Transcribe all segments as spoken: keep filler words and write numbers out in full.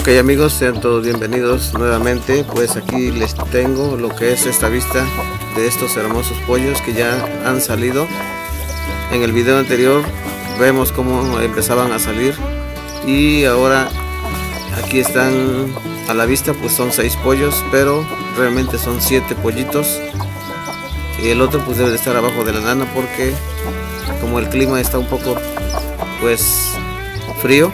Ok amigos, sean todos bienvenidos nuevamente. Pues aquí les tengo lo que es esta vista de estos hermosos pollos que ya han salido. En el video anterior vemos cómo empezaban a salir y ahora aquí están a la vista. Pues son seis pollos, pero realmente son siete pollitos, y el otro pues debe de estar abajo de la lana porque como el clima está un poco pues frío.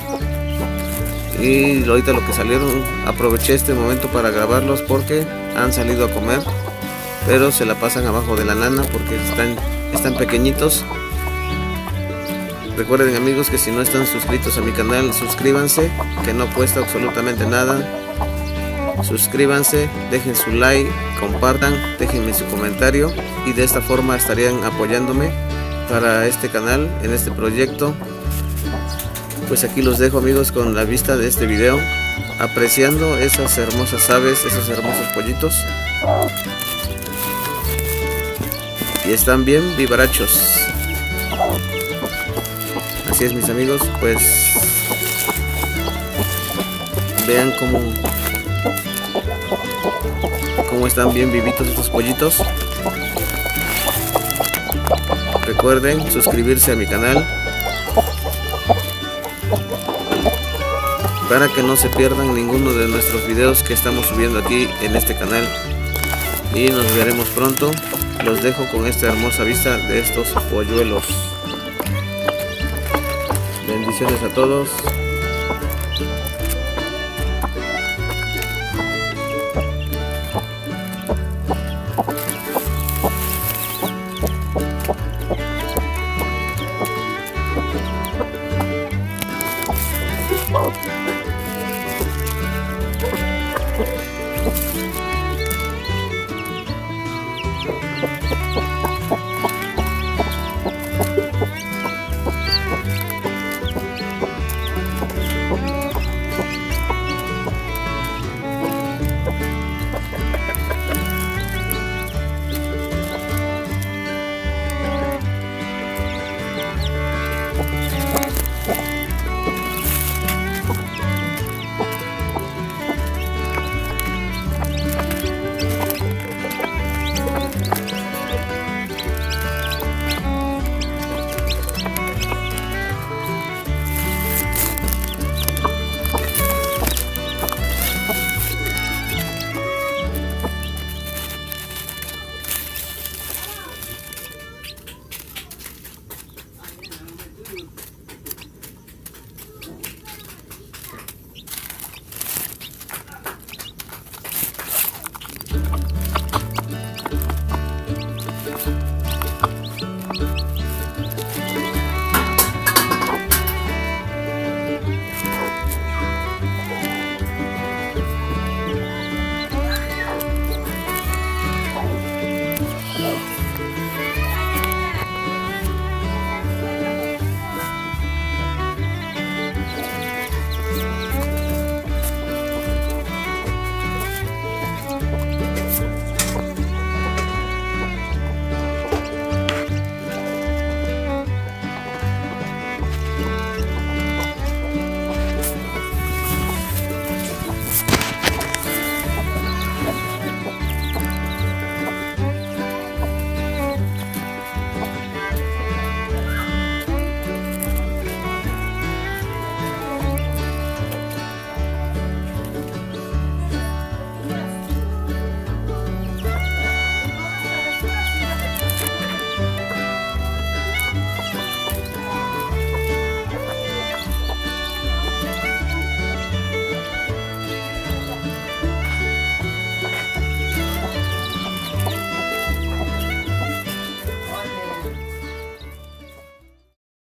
Y ahorita lo que salieron, aproveché este momento para grabarlos porque han salido a comer, pero se la pasan abajo de la lana porque están, están pequeñitos. Recuerden amigos que si no están suscritos a mi canal, suscríbanse, que no cuesta absolutamente nada. Suscríbanse, dejen su like, compartan, déjenme su comentario y de esta forma estarían apoyándome para este canal, en este proyecto. Pues aquí los dejo amigos con la vista de este video, apreciando esas hermosas aves, esos hermosos pollitos, y están bien vivarachos. Así es mis amigos, pues vean cómo, cómo están bien vivitos estos pollitos. Recuerden suscribirse a mi canal para que no se pierdan ninguno de nuestros videos que estamos subiendo aquí en este canal, y nos veremos pronto. Los dejo con esta hermosa vista de estos polluelos. Bendiciones a todos. Wow.